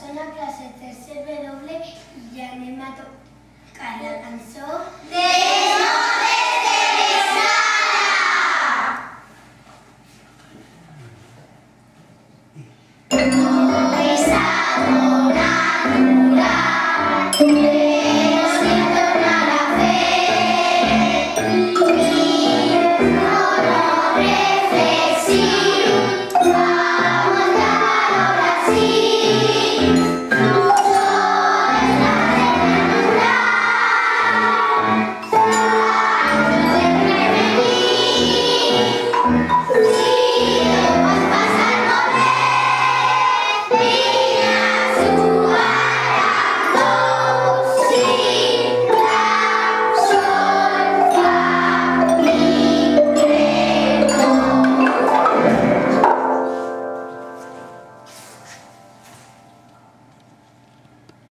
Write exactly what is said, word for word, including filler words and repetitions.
som a classe tercer W i ja anem a tocar la cançó de...